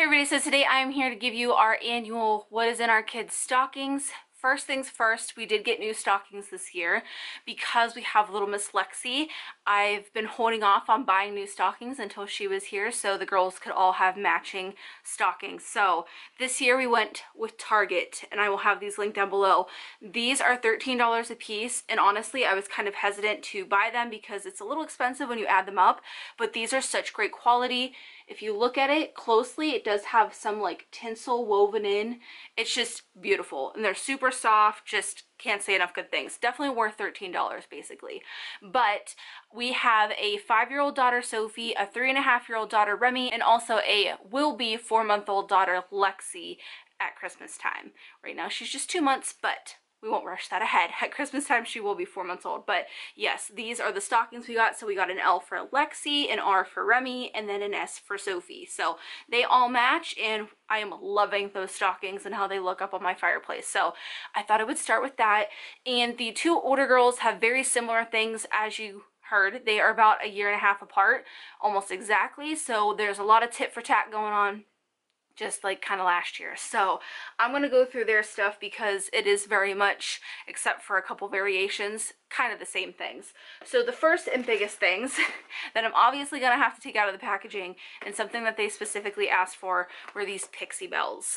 everybody, so today I'm here to give you our annual what is in our kids' stockings. First things first, we did get new stockings this year because we have little Miss Lexi. I've been holding off on buying new stockings until she was here so the girls could all have matching stockings. So this year we went with Target, and I will have these linked down below. These are $13 a piece, and honestly I was kind of hesitant to buy them because it's a little expensive when you add them up, but these are such great quality. If you look at it closely, it does have some like tinsel woven in. It's just beautiful, and they're super soft. Just can't say enough good things. Definitely worth $13 basically. But we have a 5-year-old daughter Sophie, a 3.5-year-old daughter Remy, and also a will-be 4-month-old daughter Lexi at Christmas time. Right now she's just 2 months, but we won't rush that ahead. At Christmas time, she will be 4 months old. But yes, these are the stockings we got. So we got an L for Lexi, an R for Remy, and then an S for Sophie. So they all match, and I am loving those stockings and how they look up on my fireplace. So I thought I would start with that. And the two older girls have very similar things, as you heard. They are about 1.5 years apart, almost exactly. So there's a lot of tit for tat going on, just like kind of last year. So I'm going to go through their stuff because it is very much, except for a couple variations, kind of the same things. So the first and biggest things that I'm obviously going to have to take out of the packaging, and something that they specifically asked for, were these pixie bells.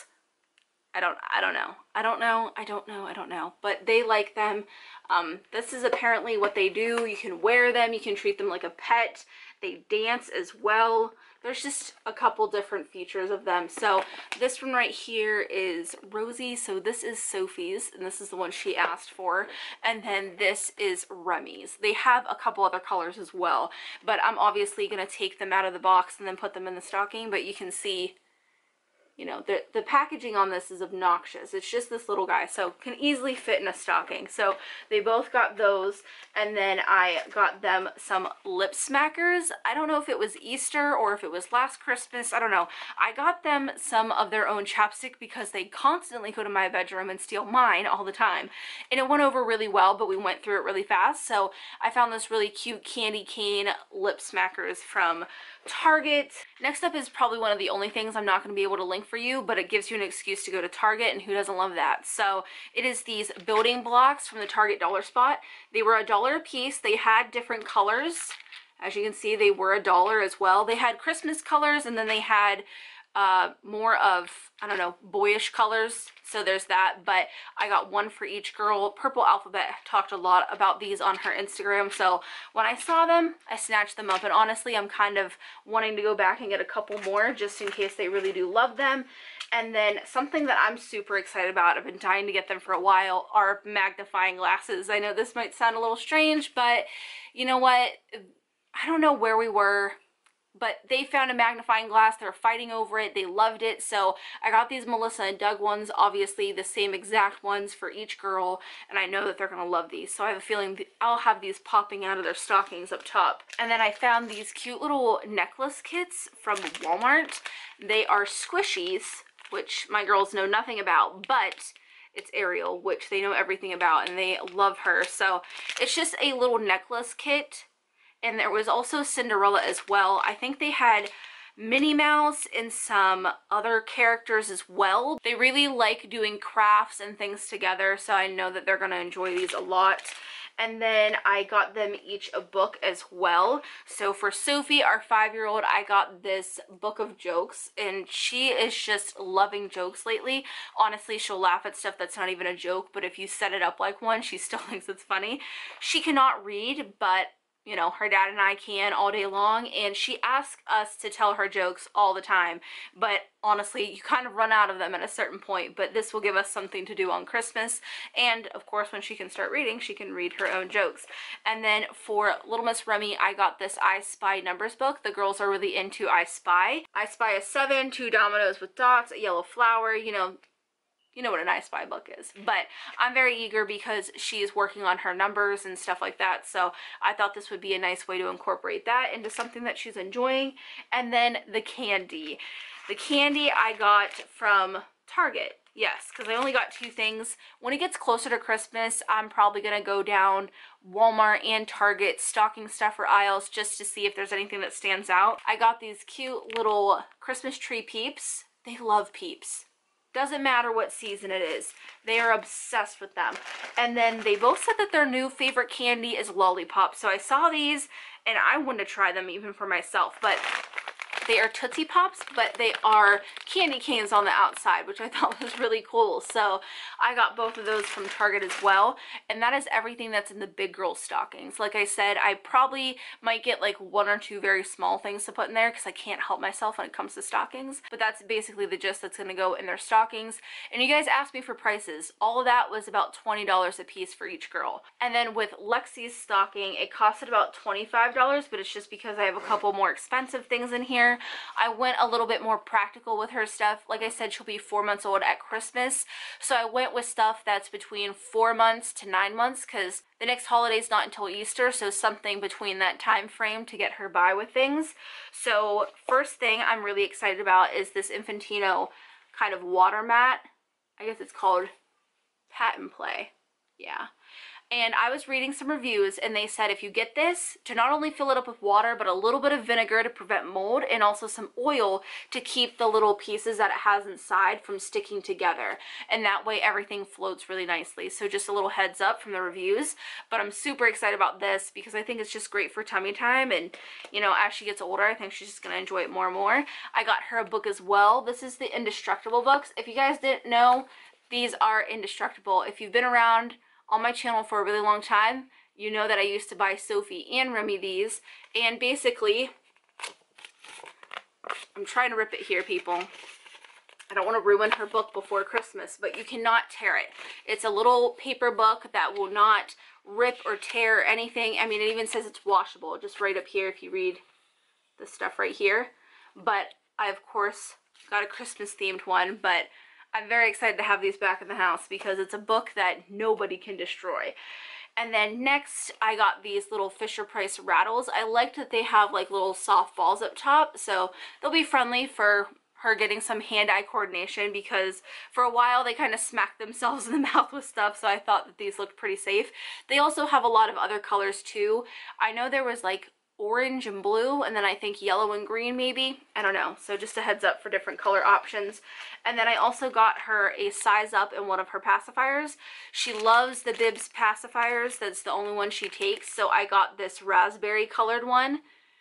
I don't know, but they like them. This is apparently what they do. You can wear them, you can treat them like a pet. They dance as well. There's just a couple different features of them. So this one right here is Rosie. So this is Sophie's, and this is the one she asked for. And then this is Remy's. They have a couple other colors as well, but I'm obviously going to take them out of the box and then put them in the stocking. But you can see, you know, the packaging on this is obnoxious. It's just this little guy, so can easily fit in a stocking. So they both got those, and then I got them some lip smackers. I don't know if it was Easter or if it was last Christmas. I don't know. I got them some of their own chapstick because they constantly go to my bedroom and steal mine all the time. And it went over really well, but we went through it really fast. So I found this really cute candy cane lip smackers from Target. Next up is probably one of the only things I'm not going to be able to link for you, but it gives you an excuse to go to Target, and who doesn't love that? So it is these building blocks from the Target dollar spot. They were $1 a piece. They had different colors. As you can see, they were $1 as well. They had Christmas colors, and then they had more of, I don't know, boyish colors. So there's that, but I got one for each girl. Purple Alphabet talked a lot about these on her Instagram, so when I saw them, I snatched them up, and honestly, I'm kind of wanting to go back and get a couple more just in case they really do love them. And then something that I'm super excited about, I've been dying to get them for a while, are magnifying glasses. I know this might sound a little strange, but you know what? I don't know where we were, but they found a magnifying glass. They were fighting over it. They loved it. So I got these Melissa and Doug ones, obviously the same exact ones for each girl, and I know that they're going to love these. So I have a feeling I'll have these popping out of their stockings up top. And then I found these cute little necklace kits from Walmart. They are squishies, which my girls know nothing about, but it's Ariel, which they know everything about, and they love her. So it's just a little necklace kit. And there was also Cinderella as well. I think they had Minnie Mouse and some other characters as well. They really like doing crafts and things together, so I know that they're going to enjoy these a lot. And then I got them each a book as well. So for Sophie, our 5-year-old, I got this book of jokes, and she is just loving jokes lately. Honestly, she'll laugh at stuff that's not even a joke, but if you set it up like one, she still thinks it's funny. She cannot read, but you know, her dad and I can all day long, and she asks us to tell her jokes all the time, but honestly, you kind of run out of them at a certain point. But this will give us something to do on Christmas, and of course, when she can start reading, she can read her own jokes. And then for little Miss Remy, I got this I Spy numbers book. The girls are really into I Spy. I Spy a 7, 2 dominoes with dots, a yellow flower, you know what an I Spy book is. But I'm very eager because she is working on her numbers and stuff like that, so I thought this would be a nice way to incorporate that into something that she's enjoying. And then the candy. The candy I got from Target. Yes, because I only got 2 things. When it gets closer to Christmas, I'm probably going to go down Walmart and Target stocking stuffer aisles just to see if there's anything that stands out. I got these cute little Christmas tree Peeps. they love Peeps. Doesn't matter what season it is. They are obsessed with them. And then they both said that their new favorite candy is lollipops. So I saw these and I wanted to try them even for myself. But they are Tootsie Pops, but they are candy canes on the outside, which I thought was really cool. So I got both of those from Target as well. And that is everything that's in the big girl stockings. Like I said, I probably might get like 1 or 2 very small things to put in there because I can't help myself when it comes to stockings. But that's basically the gist that's going to go in their stockings. And you guys asked me for prices. All of that was about $20 a piece for each girl. And then with Lexi's stocking, it costed about $25, but it's just because I have a couple more expensive things in here. I went a little bit more practical with her stuff. Like I said, she'll be 4 months old at Christmas. So I went with stuff that's between 4 months to 9 months because the next holiday's not until Easter. So something between that time frame to get her by with things. So first thing I'm really excited about is this Infantino kind of water mat. I guess it's called Pat and Play. Yeah. And I was reading some reviews and they said if you get this, to not only fill it up with water, but a little bit of vinegar to prevent mold and also some oil to keep the little pieces that it has inside from sticking together. And that way everything floats really nicely. So just a little heads up from the reviews. But I'm super excited about this because I think it's just great for tummy time. And, you know, as she gets older, I think she's just going to enjoy it more and more. I got her a book as well. This is the Indestructible books. If you guys didn't know, these are Indestructible. If you've been around on my channel for a really long time, you know that I used to buy Sophie and Remy these, and basically, I'm trying to rip it here, people. I don't want to ruin her book before Christmas, but you cannot tear it. It's a little paper book that will not rip or tear or anything. I mean, it even says it's washable, just right up here if you read the stuff right here. But I, of course, got a Christmas themed one, but I'm very excited to have these back in the house because it's a book that nobody can destroy. And then next, I got these little Fisher Price rattles. I liked that they have like little soft balls up top, so they'll be friendly for her getting some hand-eye coordination because for a while they kind of smacked themselves in the mouth with stuff, so I thought that these looked pretty safe. They also have a lot of other colors too. I know there was like orange and blue, and then I think yellow and green maybe. I don't know. So just a heads up for different color options. And then I also got her a size up in one of her pacifiers. She loves the Bibs pacifiers. That's the only one she takes. So I got this raspberry colored one.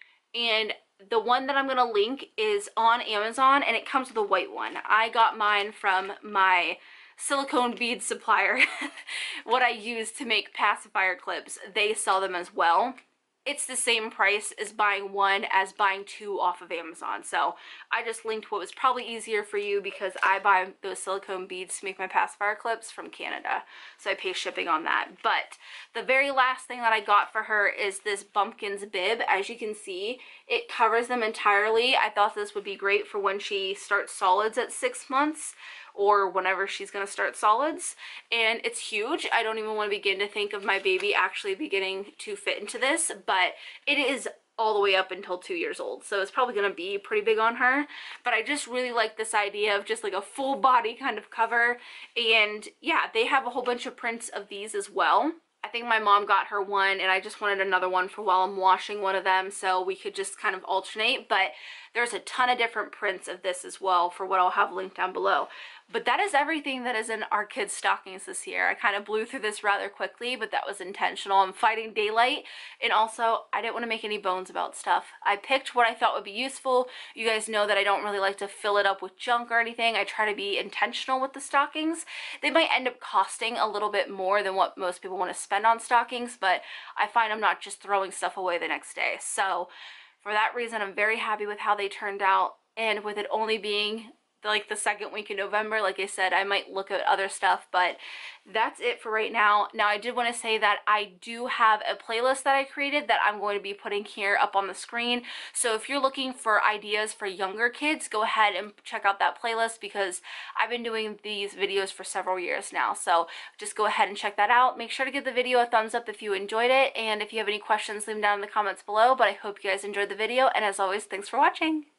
And the one that I'm going to link is on Amazon, and it comes with a white one. I got mine from my silicone bead supplier. What I use to make pacifier clips. They sell them as well. It's the same price as buying one as buying 2 off of Amazon. So I just linked what was probably easier for you because I buy those silicone beads to make my pacifier clips from Canada. So I pay shipping on that. But the very last thing that I got for her is this Bumpkins bib. As you can see, it covers them entirely. I thought this would be great for when she starts solids at 6 months, or whenever she's going to start solids. And it's huge. I don't even want to begin to think of my baby actually beginning to fit into this, but it is all the way up until 2 years old, so it's probably going to be pretty big on her. But I just really like this idea of just like a full body kind of cover. And yeah, they have a whole bunch of prints of these as well. I think my mom got her one and I just wanted another one for while I'm washing one of them, so we could just kind of alternate. But there's a ton of different prints of this as well for what I'll have linked down below. But that is everything that is in our kids' stockings this year. I kind of blew through this rather quickly, but that was intentional. I'm fighting daylight, and also I didn't want to make any bones about stuff. I picked what I thought would be useful. You guys know that I don't really like to fill it up with junk or anything. I try to be intentional with the stockings. They might end up costing a little bit more than what most people want to spend on stockings, but I find I'm not just throwing stuff away the next day. So for that reason, I'm very happy with how they turned out, and with it only being like the second week in November, like I said, I might look at other stuff, but that's it for right now. Now, I did want to say that I do have a playlist that I created that I'm going to be putting here up on the screen. So if you're looking for ideas for younger kids, go ahead and check out that playlist because I've been doing these videos for several years now. So just go ahead and check that out. Make sure to give the video a thumbs up if you enjoyed it, and if you have any questions, leave them down in the comments below. But I hope you guys enjoyed the video, and as always, thanks for watching.